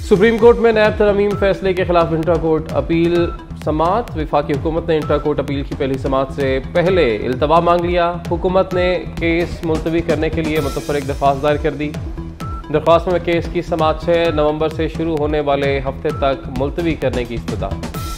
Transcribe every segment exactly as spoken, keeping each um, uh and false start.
Supreme court में नैब तरमीम फैसले के खिलाफ इंट्रा कोर्ट अपील समात। वफाकी हुकूमत ने इंट्रा कोर्ट अपील की पहली समात से पहले इल्तवा मांग लिया। हुकूमत ने केस मुलतवी करने के लिए मुतफर्रिक दरख्वास्त दायर कर दी। दरख्वास्त में केस की समात छः नवंबर से शुरू होने वाले हफ्ते तक मुलतवी करने की इस्तदा।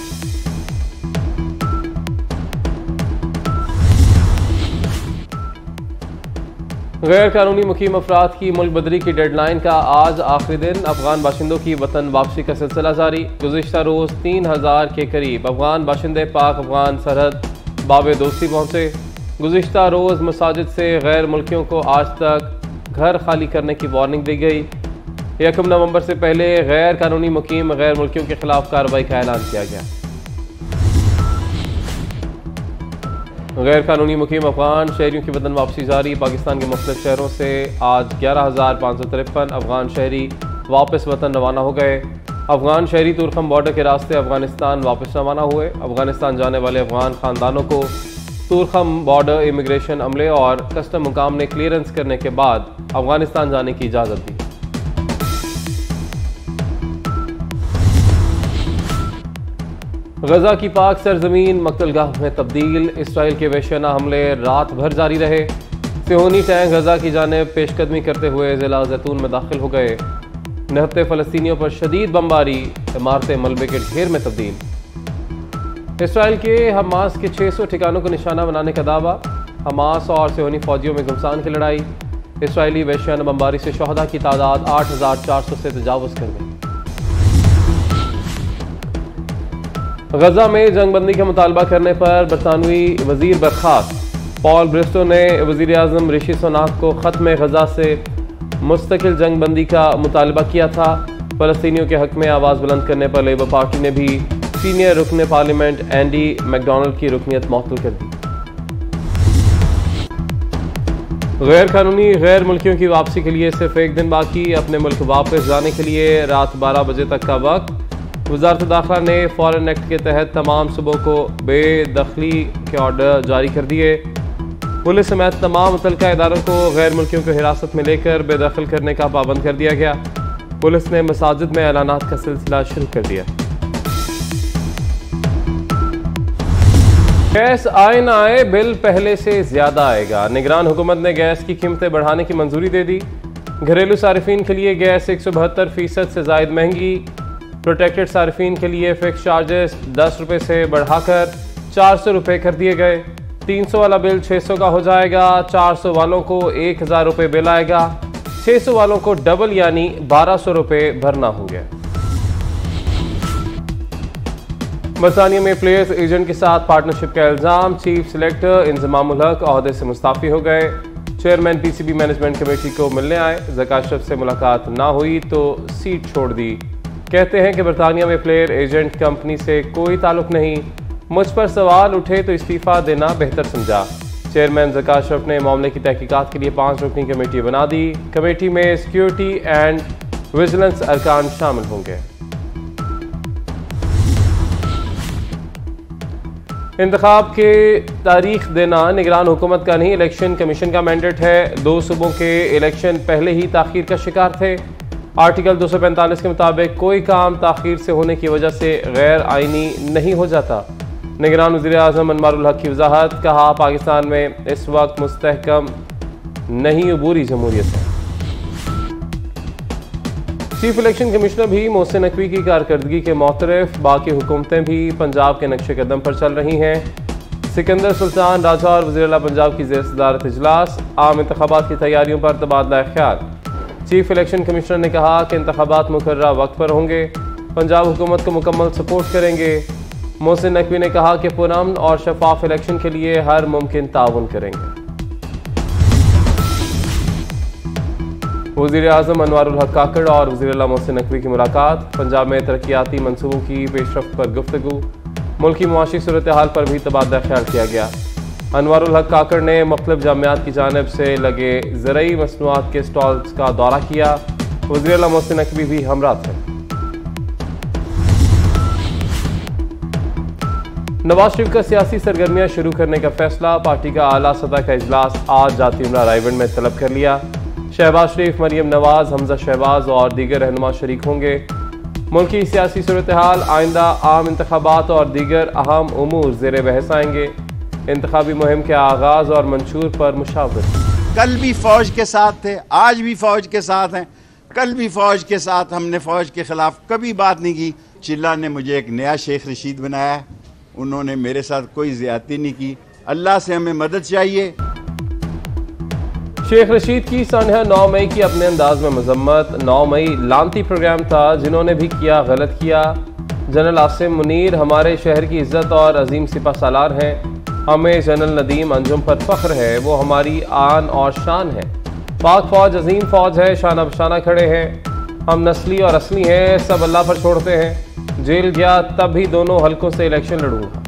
गैर कानूनी मुकीम अफराद की मुल्क बदरी की डेडलाइन का आज आखिरी दिन। अफगान बाशिंदों की वतन वापसी का सिलसिला जारी। गुज़िश्ता रोज़ तीन हज़ार के करीब अफगान बाशिंदे पाक अफगान सरहद बाब दोस्ती पहुँचे। गुज़िश्ता रोज़ मसाजिद से गैर मुल्कियों को आज तक घर खाली करने की वार्निंग दी गई। यकम नवंबर से पहले गैर कानूनी मुकीम गैर मुल्कियों के खिलाफ कार्रवाई का ऐलान किया गया। गैर कानूनी मुकीम अफगान शहरियों की वतन वापसी जारी। पाकिस्तान के मुख्तलिफ शहरों से आज ग्यारह हज़ार पाँच सौ तिरपन अफगान शहरी वापस वतन रवाना हो गए। अफगान शहरी तुरखम बॉर्डर के रास्ते अफगानिस्तान वापस रवाना हुए। अफगानिस्तान जाने वाले अफगान ख़ानदानों को तुरखम बॉर्डर इमिग्रेशन अमले और कस्टम मुकाम ने क्लियरेंस करने के बाद अफगानिस्तान जाने की इजाज़त दी। गजा की पाक सरजमीन मकतलगाह में तब्दील। इसराइल के वहशियाना हमले रात भर जारी रहे। सिहोनी टैंक गजा की जानिब पेशकदमी करते हुए ज़िला जैतून में दाखिल हो गए। निहत्ते फ़लस्तीनियों पर शदीद बमबारी, इमारतें मलबे के ढेर में तब्दील। इसराइल के हमास के छः सौ ठिकानों को निशाना बनाने का दावा। हमास और सिहोनी फौजियों में घमसान की लड़ाई। इसराइली वहशियाना बमबारी से शहदा की तादाद आठ हज़ार चार सौ से तजावज़ कर गई। गजा में जंगबंदी का मुतालबा करने पर बरतानवी वजीर बर्खास्त। पॉल ब्रिस्टो ने वजीर आज़म ऋषि सुनाक को ख़त में गजा से मुस्तकिल जंगबंदी का मुतालबा किया था। फ़लस्तीनियों के हक़ में आवाज़ बुलंद करने पर लेबर पार्टी ने भी सीनियर रुकन पार्लियामेंट एंडी मैकडोनल्ड की रुकनीत मुअत्तल कर दी। गैर कानूनी गैर मुल्कियों की वापसी के लिए सिर्फ एक दिन बाकी। अपने मुल्क वापस जाने के लिए रात बारह बजे तक का वक्त। वज़ारत दाखिला ने फॉरेन एक्ट के तहत तमाम सूबों को बेदखली के ऑर्डर जारी कर दिए। पुलिस समेत तमाम मुतल्लिका इदारों को गैर मुल्कियों को हिरासत में लेकर बेदखल करने का पाबंद कर दिया गया। पुलिस ने मसाजिद में ऐलानात का सिलसिला शुरू कर दिया। गैस आए ना आए, बिल पहले से ज्यादा आएगा। निगरान हुकूमत ने गैस की कीमतें बढ़ाने की मंजूरी दे दी। घरेलू सारिफीन के लिए गैस एक सौ बहत्तर फीसद से जायद महंगी। प्रोटेक्टेड सार्फिन के लिए फिक्स चार्जेस दस रुपये से बढ़ाकर चार सौ रुपये कर दिए गए। तीन सौ वाला बिल छः सौ का हो जाएगा। चार सौ वालों को एक हज़ार रुपये बिल आएगा। छः सौ वालों को डबल यानी बारह सौ रुपये भरना होंगे। बरतानिया में प्लेयर्स एजेंट के साथ पार्टनरशिप का इल्ज़ाम। चीफ सिलेक्टर इंज़मामुल हक ओहदे से मुस्ताफ़ी हो गए। चेयरमैन पीसीबी मैनेजमेंट कमेटी को मिलने आए। ज़का अशरफ से मुलाकात ना हुई तो सीट छोड़ दी। कहते हैं कि बरतानिया में प्लेयर एजेंट कंपनी से कोई ताल्लुक नहीं। मुझ पर सवाल उठे तो इस्तीफ़ा देना बेहतर समझा। चेयरमैन ज़का अशरफ ने मामले की तहकीकात के लिए पाँच रुकनी कमेटी बना दी। कमेटी में सिक्योरिटी एंड विजिलेंस अरकान शामिल होंगे। इंतखाब के तारीख देना निगरान हुकूमत का नहीं, इलेक्शन कमीशन का मैंडेट है। दो सूबों के इलेक्शन पहले ही ताख़ीर का शिकार थे। आर्टिकल दो सौ पैंतालीस के मुताबिक कोई काम ताख़ीर से होने की वजह से गैर आइनी नहीं हो जाता। निगरान वज़ीर आज़म अनवारुल हक की वजाहत। कहा, पाकिस्तान में इस वक्त मुस्तहकम नहीं अबूरी जमहूरियत है। चीफ इलेक्शन कमिश्नर भी मोहसिन नकवी की कारकर्दगी के मोतरफ। बाकी हुकूमतें भी पंजाब के नक्शे कदम पर चल रही हैं। सिकंदर सुल्तान राजा और वज़ीर आला पंजाब की ज़ेर सदारत इजलास। आम इंतखाबात की तैयारियों पर तबादला ख्याल। चीफ इलेक्शन कमिश्नर ने कहा कि इंतखाबात मुकर्ररा वक्त पर होंगे। पंजाब हुकूमत को मुकम्मल सपोर्ट करेंगे। मोहसिन नकवी ने कहा कि पुरअमन और शफाफ इलेक्शन के लिए हर मुमकिन ताउन करेंगे। वज़ीर आज़म अनवारुल हक काकड़ और वज़ीर आला मोहसिन नकवी की मुलाकात। पंजाब में तरक्याती मनसूबों की पेशरफ्त पर गुफ्तगू। मुल्की मुआशी सूरत हाल पर भी तबादला ख्याल किया गया। अनवारुल हक काकड़ ने मुख्तलिफ जामियात की जानिब से लगे ज़रई मसनूआत के स्टॉल्स का दौरा किया। वज़ीर आला मोहसिन नकवी भी हमरा थे। नवाज शरीफ का सियासी सरगर्मियां शुरू करने का फैसला। पार्टी का आला सतह का इजलास आज जाती उमरा रायगढ़ में तलब कर लिया। शहबाज शरीफ, मरियम नवाज, हमजा शहबाज और दीगर रहनुमा शरीक होंगे। मुल्की सियासी सूरत हाल, आइंदा आम इंतखाबात और दीगर अहम उमूर ज़ेर बहस आएंगे। इंतखाबी मुहिम के आगाज़ और मंशूर पर मुशावरत। कल भी फौज के साथ थे, आज भी फौज के साथ हैं, कल भी फौज के साथ। हमने फौज के खिलाफ कभी बात नहीं की। चिल्ला ने मुझे एक नया शेख रशीद बनाया, उन्होंने मेरे साथ कोई ज्यादती नहीं की। अल्लाह से हमें मदद चाहिए। शेख रशीद की सानहा नौ मई की अपने अंदाज में मजम्मत। नौ मई लानती प्रोग्राम था, जिन्होंने भी किया गलत किया। जनरल आसिम मुनीर हमारे शहर की इज्जत और अजीम सिपा सालार हैं। हमें जनरल नदीम अंजुम पर फख्र है, वो हमारी आन और शान है। पाक फौज अजीम फौज है, शाना बशाना खड़े हैं। हम नस्ली और असली हैं, सब अल्लाह पर छोड़ते हैं। जेल गया तब भी दोनों हलकों से इलेक्शन लड़ूंगा।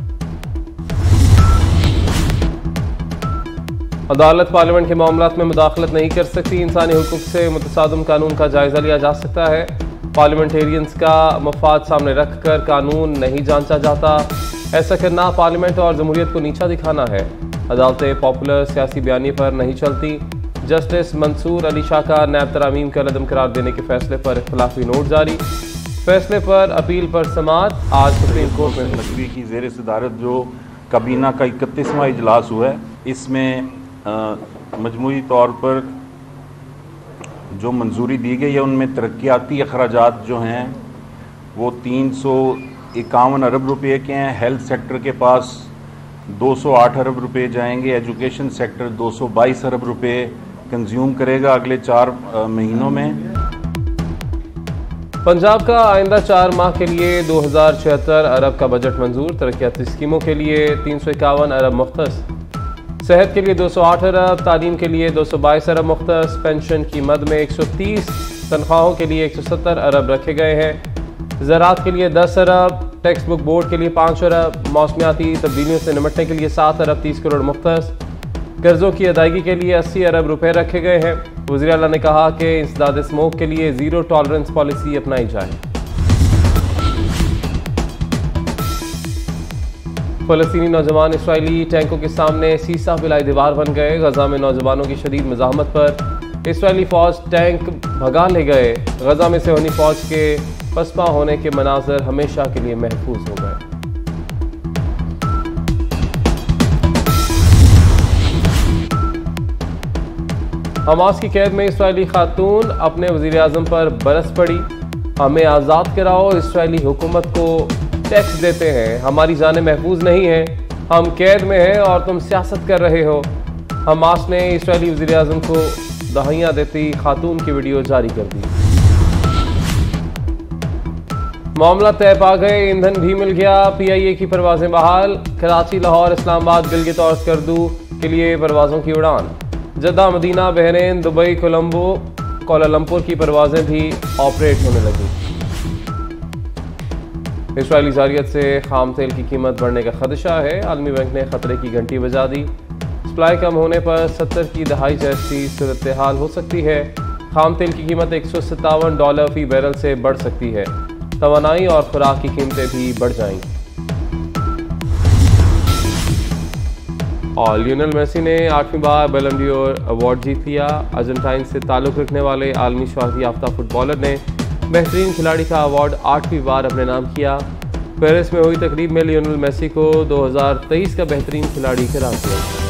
अदालत पार्लियामेंट के मामलात में मुदाखलत नहीं कर सकती। इंसानी हुकूक से मुतसादम कानून का जायजा लिया जा सकता है। पार्लियामेंटेरियंस का मफाद सामने रखकर कानून नहीं जांचा जाता। ऐसा करना पार्लियामेंट और जमहूरियत को नीचा दिखाना है। अदालतें पॉपुलर सियासी बयानी पर नहीं चलती। जस्टिस मंसूर अली शाह का नैब तरामीम का लदम करार देने के फैसले पर इख्तलाफी नोट जारी। फैसले पर अपील पर समाअत आज सुप्रीम कोर्ट में। नकवी की ज़ेर सदारत जो काबीना का इकतीसवां इजलास हुआ है, इसमें मजमूई तौर पर जो मंजूरी दी गई है उनमें तरक्याती अखराजात जो हैं वो तीन सौ इक्यावन अरब रुपये के हैं। हेल्थ सेक्टर के पास दो सौ आठ अरब रुपये जाएंगे। एजुकेशन सेक्टर दो सौ बाईस अरब रुपये कंज्यूम करेगा अगले चार महीनों में। पंजाब का आइंदा चार माह के लिए दो हज़ार छिहत्तर अरब का बजट मंजूर। तरक्याती स्कीमों के लिए तीन सौ इक्यावन अरब मुख्तस। सेहत के लिए दो सौ आठ अरब, तालीम के लिए दो सौ बाईस अरब मुख्तस। पेंशन की मद में एक सौ तीस, तनख्वाहों के लिए एक सौ सत्तर अरब रखे गए हैं। ज़राअत के लिए दस अरब, टेक्स्ट बुक बोर्ड के लिए पाँच अरब, मौसमियाती तब्दीलियों से निपटने के लिए सात अरब तीस करोड़ मुख्तस। कर्ज़ों की अदायगी के लिए अस्सी अरब रुपए रखे गए हैं। वज़ीर आला ने कहा कि इंसदाद स्मोक के लिए ज़ीरो टॉलरेंस पॉलिसी अपनाई जाए। फ़लस्तीनी नौजवान इसराइली टैंकों के सामने सीसा पिलाई दीवार बन गए। गजा में नौजवानों की शदीद मज़ाहमत पर इसराइली फ़ौज टैंक भगा ले गए। गजा में सेहनी फ़ौज के पसपा होने के मनाजर हमेशा के लिए महफूज हो गए। हमास की कैद में इसराइली खातून अपने वज़ीर आज़म पर बरस पड़ी। हमें आज़ाद कराओ, इसराइली हुकूमत को टैक्स देते हैं, हमारी जानें महफूज नहीं हैं, हम कैद में हैं और तुम सियासत कर रहे हो। हमास ने इसराइली वज़ीर आज़म को दहाइयाँ देती खातून की वीडियो जारी कर दी। मामला तय पा गए, ईंधन भी मिल गया। पी आई ए की परवाजें बहाल। कराची, लाहौर, इस्लामाबाद, गिलगित और स्कर्दू के लिए परवाजों की उड़ान। Jeddah, Medina, Bahrain, Dubai, Colombo, Kuala Lumpur की परवाजें भी ऑपरेट होने लगी। इसराइली जारियत से खाम तेल की कीमत बढ़ने का खदशा है। आलमी बैंक ने खतरे की घंटी बजा दी। सप्लाई कम होने पर सत्तर की दहाई जैसी सूरत हाल हो सकती है। खाम तेल की कीमत एक सौ सत्तावन डॉलर फी बैरल से बढ़ सकती है। तवानाई और खुराक की कीमतें भी बढ़ जाएंगी। और लियोनेल मेसी ने आठवीं बार बैलन ड'ओर अवार्ड जीत लिया। अर्जेंटाइन से ताल्लुक़ रखने वाले आलमी शोहरत याफ्ता फुटबॉलर ने बेहतरीन खिलाड़ी का अवार्ड आठवीं बार अपने नाम किया। पेरिस में हुई तकरीब में लियोनेल मेसी को दो हज़ार तेईस का बेहतरीन खिलाड़ी करार दिया।